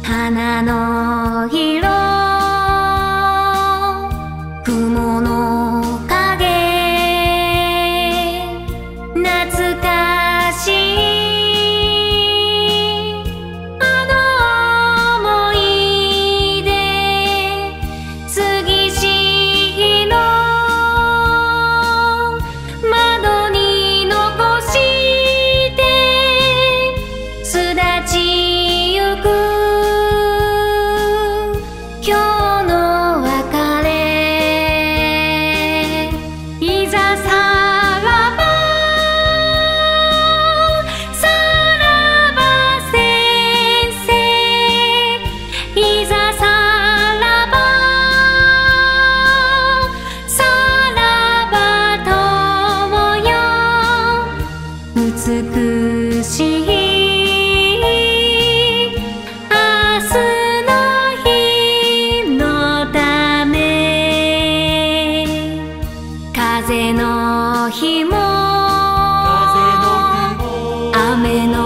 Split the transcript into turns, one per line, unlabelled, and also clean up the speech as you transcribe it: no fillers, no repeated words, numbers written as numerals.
花の色雲の影懐かしいあの想い出杉しの窓に残して巣立ちゆく今日の別れいざさらばさらば先生いざさらばさらば友よ美しい明日の日のため風の日も雨の